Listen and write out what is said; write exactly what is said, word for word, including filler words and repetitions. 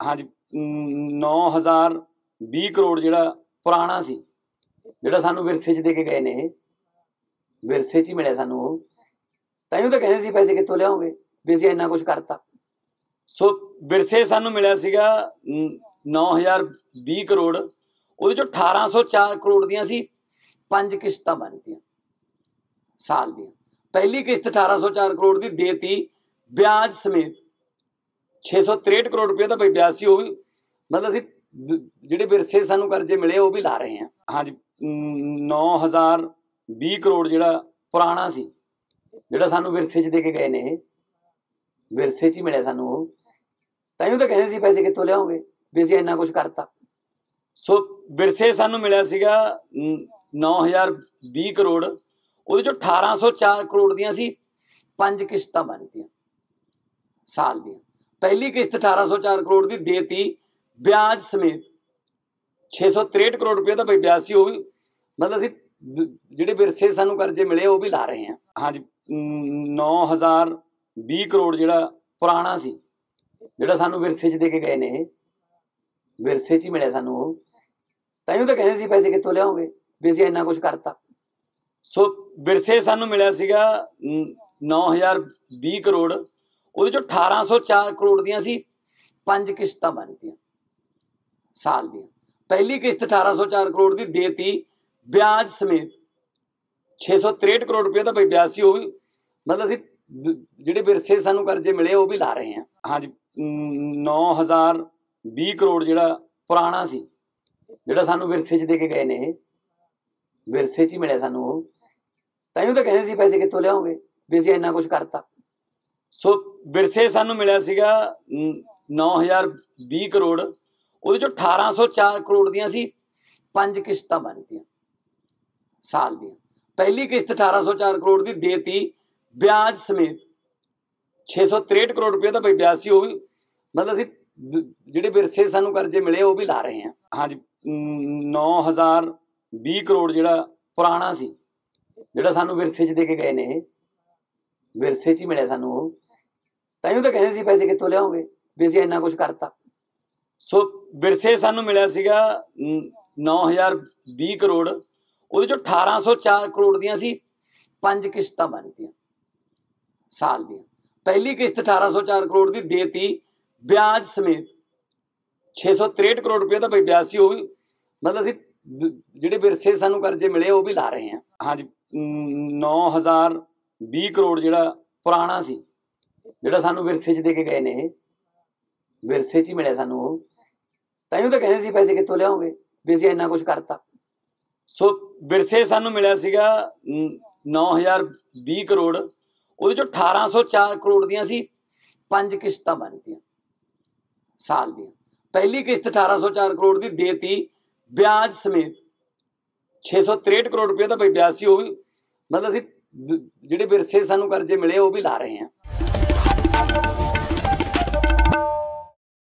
हाँ जी, नौ हज़ार बीस करोड़ जिहड़ा पुराना सी, जिहड़ा सानू विरसे च दे के गए ने, विरसे च ही मिलिया सानू वो। ताइयों तो कहंदे सी पैसे कित्थों लिआओगे भी असीं इन्ना कुछ करता। सो विरसे सानू मिलिया सीगा नौ हज़ार बीस करोड़, ਉਹਦੇ ਚੋਂ अठारह सौ चार करोड़ ਦੀਆਂ ਸੀ ਪੰਜ ਕਿਸ਼ਤਾਂ ਬਣਦੀਆਂ ਸਾਲ ਦੀਆਂ। ਪਹਿਲੀ किश्त अठारह सौ चार करोड़ ਦੀ ਦੇਤੀ ਵਿਆਜ ਸਮੇਤ छे सौ तिरसठ करोड़ रुपये ਦਾ ਬਈ ਵਿਆਜ ਸੀ। ਉਹ ਵੀ ਮਤਲਬ ਅਸੀਂ ਜਿਹੜੇ ਵਿਰਸੇ ਸਾਨੂੰ ਕਰਜ਼ੇ ਮਿਲੇ ਉਹ ਵੀ ਲਾ ਰਹੇ ਹਾਂ। ਹਾਂਜੀ, नौ हज़ार बीस करोड़ ਜਿਹੜਾ ਪੁਰਾਣਾ ਸੀ, ਜਿਹੜਾ ਸਾਨੂੰ ਵਿਰਸੇ 'ਚ ਦੇ ਕੇ ਗਏ ਨੇ, ਵਿਰਸੇ 'ਚ ਹੀ ਮਿਲਿਆ ਸਾਨੂੰ ਉਹ। ਤਾਈयों ਤਾਂ ਕਹਿੰਦੇ ਸੀ ਪੈਸੇ ਕਿੱਥੋਂ ਲਿਆਓਗੇ ਵੀ ਅਸੀਂ ਇੰਨਾ ਕੁਝ ਕਰਤਾ। ਸੋ ਵਿਰਸੇ ਸਾਨੂੰ ਮਿਲਿਆ ਸੀਗਾ नौ हज़ार बीस करोड़, ਉਹਦੇ ਚੋਂ अठारह सौ चार करोड़ ਦੀਆਂ ਸੀ ਪੰਜ ਕਿਸ਼ਤਾਂ ਬਣਦੀਆਂ ਸਾਲ ਦੀਆਂ। ਪਹਿਲੀ किश्त अठारह सौ चार करोड़ ਦੀ ਦੇਤੀ ਵਿਆਜ ਸਮੇਤ छे सौ तिरसठ करोड़ रुपये ਦਾ ਬਈ ਵਿਆਜ ਸੀ। ਉਹ ਵੀ ਮਤਲਬ ਅਸੀਂ ਜਿਹੜੇ ਵਿਰਸੇ ਸਾਨੂੰ ਕਰਜ਼ੇ ਮਿਲੇ ਉਹ ਵੀ ਲਾ ਰਹੇ ਹਾਂ। ਹਾਂਜੀ, नौ हज़ार बीस करोड़ ਜਿਹੜਾ ਪੁਰਾਣਾ ਸੀ, ਜਿਹੜਾ ਸਾਨੂੰ ਵਿਰਸੇ 'ਚ ਦੇ ਕੇ ਗਏ ਨੇ, ਵਿਰਸੇ 'ਚ ਹੀ ਮਿਲਿਆ ਸਾਨੂੰ ਉਹ। ਤਾਈयों ਤਾਂ ਕਹਿੰਦੇ ਸੀ ਪੈਸੇ ਕਿੱਥੋਂ ਲਿਆਓਗੇ ਵੀ ਅਸੀਂ ਇੰਨਾ ਕੁਝ ਕਰਤਾ। ਸੋ ਵਿਰਸੇ ਸਾਨੂੰ ਮਿਲਿਆ ਸੀਗਾ नौ हज़ार बीस करोड़, ਉਹਦੇ ਚੋਂ अठारह सौ चार करोड़ ਦੀਆਂ ਸੀ ਪੰਜ ਕਿਸ਼ਤਾਂ ਬਣਦੀਆਂ ਸਾਲ ਦੀਆਂ। ਪਹਿਲੀ किश्त अठारह सौ चार करोड़ ਦੀ ਦੇਤੀ ਵਿਆਜ ਸਮੇਤ छे सौ तिरसठ करोड़ रुपये ਦਾ ਬਈ ਵਿਆਜ ਸੀ। ਉਹ ਵੀ ਮਤਲਬ ਅਸੀਂ ਜਿਹੜੇ ਵਿਰਸੇ ਸਾਨੂੰ ਕਰਜ਼ੇ ਮਿਲੇ ਉਹ ਵੀ ਲਾ ਰਹੇ ਹਾਂ। ਹਾਂਜੀ, नौ हज़ार बीस करोड़ ਜਿਹੜਾ ਪੁਰਾਣਾ ਸੀ, ਜਿਹੜਾ ਸਾਨੂੰ ਵਿਰਸੇ 'ਚ ਦੇ ਕੇ ਗਏ ਨੇ, ਵਿਰਸੇ 'ਚ ਹੀ ਮਿਲਿਆ ਸਾਨੂੰ ਉਹ। ਤਾਈयों ਤਾਂ ਕਹਿੰਦੇ ਸੀ ਪੈਸੇ ਕਿੱਥੋਂ ਲਿਆਓਗੇ ਵੀ ਅਸੀਂ ਇੰਨਾ ਕੁਝ ਕਰਤਾ। ਸੋ ਵਿਰਸੇ ਸਾਨੂੰ ਮਿਲਿਆ ਸੀਗਾ नौ हज़ार बीस करोड़, ਉਹਦੇ ਚੋਂ अठारह सौ चार करोड़ ਦੀਆਂ ਸੀ ਪੰਜ ਕਿਸ਼ਤਾਂ ਬਣਦੀਆਂ ਸਾਲ ਦੀਆਂ। ਪਹਿਲੀ किश्त अठारह सौ चार करोड़ ਦੀ ਦੇਤੀ ਵਿਆਜ ਸਮੇਤ छे सौ तिरसठ करोड़ रुपये ਦਾ ਬਈ ਵਿਆਜ ਸੀ। ਉਹ ਵੀ ਮਤਲਬ ਅਸੀਂ ਜਿਹੜੇ ਵਿਰਸੇ ਸਾਨੂੰ ਕਰਜ਼ੇ ਮਿਲੇ ਉਹ ਵੀ ਲਾ ਰਹੇ ਹਾਂ। ਹਾਂਜੀ, नौ हज़ार बीस करोड़ ਜਿਹੜਾ ਪੁਰਾਣਾ ਸੀ, ਜਿਹੜਾ ਸਾਨੂੰ ਵਿਰਸੇ 'ਚ ਦੇ ਕੇ ਗਏ ਨੇ, ਵਿਰਸੇ 'ਚ ਹੀ ਮਿਲਿਆ ਸਾਨੂੰ ਉਹ। ਤਾਈयों ਤਾਂ ਕਹਿੰਦੇ ਸੀ ਪੈਸੇ ਕਿੱਥੋਂ ਲਿਆਓਗੇ ਵੀ ਅਸੀਂ ਇੰਨਾ ਕੁਝ ਕਰਤਾ। ਸੋ ਵਿਰਸੇ ਸਾਨੂੰ ਮਿਲਿਆ ਸੀਗਾ नौ हज़ार बीस करोड़, ਉਹਦੇ ਚੋਂ अठारह सौ चार करोड़ ਦੀਆਂ ਸੀ ਪੰਜ ਕਿਸ਼ਤਾਂ ਬਣਦੀਆਂ ਸਾਲ ਦੀਆਂ। ਪਹਿਲੀ किश्त अठारह सौ चार करोड़ ਦੀ ਦੇਤੀ ਵਿਆਜ ਸਮੇਤ छे सौ तिरसठ करोड़ रुपये ਦਾ ਬਈ ਵਿਆਜ ਸੀ। ਉਹ ਵੀ ਮਤਲਬ ਅਸੀਂ ਜਿਹੜੇ ਵਿਰਸੇ ਸਾਨੂੰ ਕਰਜ਼ੇ ਮਿਲੇ ਉਹ ਵੀ ਲਾ ਰਹੇ ਹਾਂ। ਹਾਂਜੀ, नौ हज़ार बीस करोड़ ਜਿਹੜਾ ਪੁਰਾਣਾ ਸੀ, ਜਿਹੜਾ ਸਾਨੂੰ ਵਿਰਸੇ 'ਚ ਦੇ ਕੇ ਗਏ ਨੇ, ਵਿਰਸੇ 'ਚ ਹੀ ਮਿਲਿਆ ਸਾਨੂੰ ਉਹ। ਤਾਈयों ਤਾਂ ਕਹਿੰਦੇ ਸੀ ਪੈਸੇ ਕਿੱਥੋਂ ਲਿਆਓਗੇ ਵੀ ਅਸੀਂ ਇੰਨਾ ਕੁਝ ਕਰਤਾ। ਸੋ ਵਿਰਸੇ ਸਾਨੂੰ ਮਿਲਿਆ ਸੀਗਾ नौ हज़ार बीस करोड़, ਉਹਦੇ ਚੋਂ अठारह सौ चार करोड़ ਦੀਆਂ ਸੀ ਪੰਜ ਕਿਸ਼ਤਾਂ ਬਣਦੀਆਂ ਸਾਲ ਦੀਆਂ। ਪਹਿਲੀ किश्त अठारह सौ चार करोड़ ਦੀ ਦੇਤੀ ਵਿਆਜ ਸਮੇਤ छे सौ तिरसठ करोड़ रुपये ਦਾ ਬਈ ਵਿਆਜ ਸੀ। ਉਹ ਵੀ ਮਤਲਬ ਅਸੀਂ ਜਿਹੜੇ ਵਿਰਸੇ ਸਾਨੂੰ ਕਰਜ਼ੇ ਮਿਲੇ ਉਹ ਵੀ ਲਾ ਰਹੇ ਹਾਂ।